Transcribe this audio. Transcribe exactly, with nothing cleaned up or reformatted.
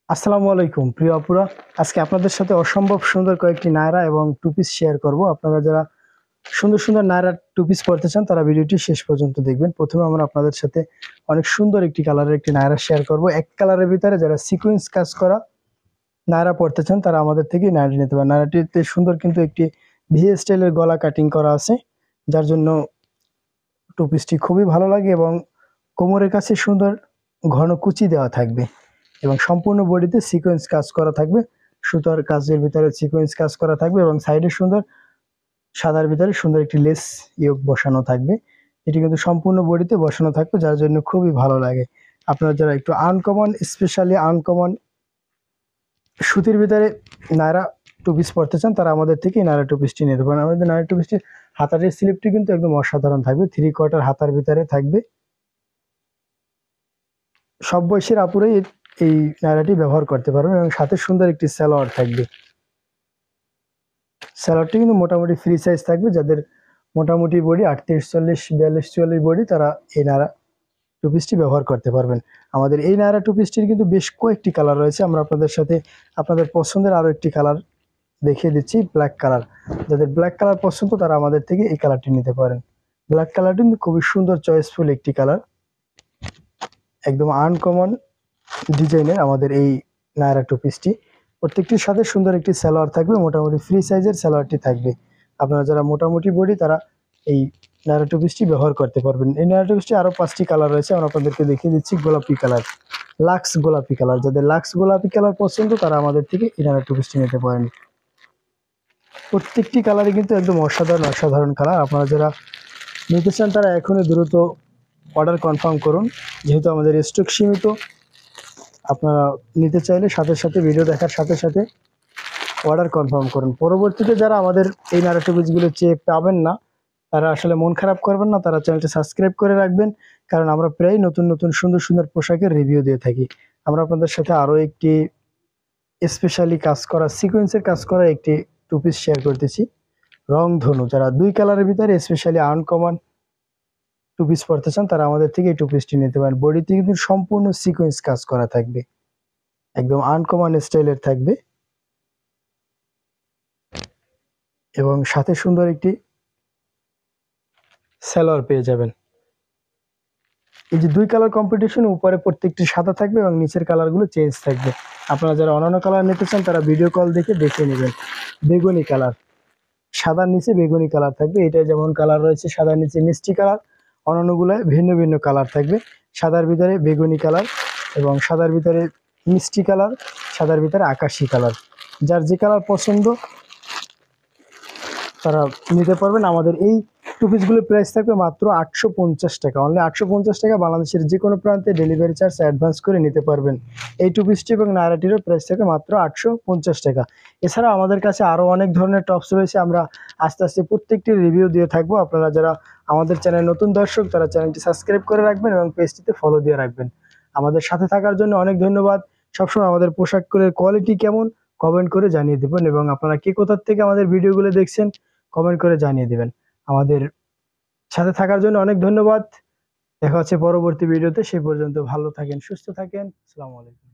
আসসালামু আলাইকুম প্রিয় আপুরা। আজকে আপনাদের সাথে অসম্ভব সুন্দর কয়েকটি নায়রা এবং টু পিস শেয়ার করব। আপনারা যারা সুন্দর সুন্দর নায়রা টু পিস পড়তে চান তারা ভিডিওটি শেষ পর্যন্ত দেখবেন। প্রথমে আমরা আপনাদের সাথে অনেক সুন্দর একটি কালারের একটি নায়রা শেয়ার করব। এক কালারের ভিতরে যারা সিকোয়েন্স কাজ করা নায়রা পড়তে চান তারা আমাদের থেকে নায়রাটি নিতে পারেন। নায়রাটিতে সুন্দর কিন্তু একটি ভি স্টাইলের গলা কাটিং করা আছে, যার জন্য টু পিসটি খুবই ভালো লাগে এবং কোমরের কাছে সুন্দর ঘন কুচি দেওয়া থাকবে এবং সম্পূর্ণ বডিতে সিকোয়েন্স কাজ করা থাকবে। সুতার কাজের ভিতরে সিকোয়েন্স কাজ করা থাকবে এবং সাইডে সুন্দর সাদার ভিতরে সুন্দর একটি লেস ইয়োগ বসানো থাকবে। এটি কিন্তু সম্পূর্ণ বডিতে বসানো থাকবে, যার জন্য খুবই ভালো লাগে। আপনারা যারা একটু আনকমন, স্পেশালি আনকমন সুতির ভিতরে নায়রা টু পিস পড়তে চান তারা আমাদের থেকে নায়রা টু পিসটি নিতে পারেন। আমাদের নায়রা টু পিসটির হাতার স্লিপটি কিন্তু একদম অসাধারণ থাকবে, থ্রি কোয়ার্টার হাতার ভিতরে থাকবে। সব বয়সের আপুরাই এই নায়রাটি ব্যবহার করতে পারবেন এবং সাথে সুন্দর একটি সালোয়ার থাকবে। সালোয়ারটি কিন্তু মোটামুটি ফ্রি সাইজ থাকবে। যাদের মোটামুটি বডি আটত্রিশ চল্লিশ বিয়াল্লিশ চুয়াল্লিশ বডি তারা এই নায়রা টু পিসটি ব্যবহার করতে পারবেন। আমাদের এই নায়রা টু পিসটির কিন্তু বেশ কয়েকটি কালার রয়েছে। আমরা আপনাদের সাথে আপনাদের পছন্দের আরও একটি কালার দেখিয়ে দিচ্ছি, ব্ল্যাক কালার। যাদের ব্ল্যাক কালার পছন্দ তারা আমাদের থেকে এই কালারটি নিতে পারেন। ব্ল্যাক কালারটি কিন্তু খুবই সুন্দর চয়েসফুল একটি কালার, একদম আনকমন ডিজাইনের আমাদের এই নায়রা টু পিসটি। প্রত্যেকটির সাথে সুন্দর একটি সালোয়ার থাকবে, মোটামুটি ফ্রি সাইজের সালোয়ারটি থাকবে। আপনারা যারা মোটামুটি বডি তারা এই নায়রা টু পিসটি ব্যবহার করতে পারবেন। এই নায়রা টু পিসটি আরও পাঁচটি কালার রয়েছে, আমরা আপনাদেরকে দেখিয়ে দিচ্ছি। গোলাপি কালার, লাক্স গোলাপি কালার। যাদের লাক্স গোলাপি কালার পছন্দ তারা আমাদের থেকে এই নায়রা টু পিসটি নিতে পারেন। প্রত্যেকটি কালারই কিন্তু একদম অসাধারণ অসাধারণ কালার। আপনারা যারা নিতে চান তারা এখনই দ্রুত অর্ডার কনফার্ম করুন, যেহেতু আমাদের স্টক সীমিত। আপনারা নিতে চাইলে সাথে সাথে ভিডিও দেখার সাথে সাথে অর্ডার কনফার্ম করুন। পরবর্তীতে যারা আমাদের এই নায়রা টু পিসগুলো চেয়ে পাবেন না তারা আসলে মন খারাপ করবেন না, তারা চ্যানেলটি সাবস্ক্রাইব করে রাখবেন, কারণ আমরা প্রায় নতুন নতুন সুন্দর সুন্দর পোশাকের রিভিউ দিয়ে থাকি। আমরা আপনাদের সাথে আরও একটি স্পেশালি কাজ করা সিকোয়েন্সের কাজ করা একটি টু পিস শেয়ার করতেছি, রংধনু। যারা দুই কালারের ভিতরে স্পেশালি আনকমন টু পিস পড়তে চান তারা আমাদের থেকে এই টু পিসটি নিতে পারেন। বডিতে কিন্তু সম্পূর্ণ সিকোয়েন্স কাজ করা থাকবে, একদম আনকমন স্টাইলের থাকবে এবং সাথে সুন্দর একটি সালোয়ার পেয়ে যাবেন। এই যে দুই কালার কম্পিটিশন, উপরে প্রত্যেকটি সাদা থাকবে এবং নিচের কালারগুলো চেঞ্জ থাকবে। আপনারা যারা অন্যান্য কালার নিতে চান তারা ভিডিও কল দেখে দেখে নেবেন। বেগুনি কালার, সাদার নিচে বেগুনি কালার থাকবে। এটা যেমন কালার রয়েছে সাদার নিচে মিষ্টি কালার, অন্যান্যগুলোয় ভিন্ন ভিন্ন কালার থাকবে। সাদার ভিতরে বেগুনি কালার এবং সাদার ভিতরে মিষ্টি কালার, সাদার ভিতরে আকাশি কালার। যার যে কালার পছন্দ তারা নিতে পারবেন। আমাদের এই টু পিসগুলোর প্রাইস থাকবে মাত্র আটশো পঞ্চাশ টাকা, অনলি আটশো পঞ্চাশ টাকা। বাংলাদেশের যে কোনো প্রান্তে ডেলিভারি চার্জ অ্যাডভান্স করে নিতে পারবেন। এই টু পিসটি এবং নায়রাটিরও প্রাইস থাকবে মাত্র আটশো পঞ্চাশ টাকা। এছাড়া আমাদের কাছে আরও অনেক ধরনের টপস রয়েছে, আমরা আস্তে আস্তে প্রত্যেকটি রিভিউ দিয়ে থাকবো। আপনারা যারা আমাদের চ্যানেল নতুন দর্শক তারা চ্যানেলটি সাবস্ক্রাইব করে রাখবেন এবং পেজটিতে ফলো দিয়ে রাখবেন। আমাদের সাথে থাকার জন্য অনেক ধন্যবাদ। সবসময় আমাদের পোশাকের কোয়ালিটি কেমন কমেন্ট করে জানিয়ে দেবেন এবং আপনারা কে কোথার থেকে আমাদের ভিডিওগুলো দেখছেন কমেন্ট করে জানিয়ে দেবেন। আমাদের সাথে থাকার জন্য অনেক ধন্যবাদ। দেখা হচ্ছে পরবর্তী ভিডিওতে। সে পর্যন্ত ভালো থাকেন, সুস্থ থাকেন। আসসালামু আলাইকুম।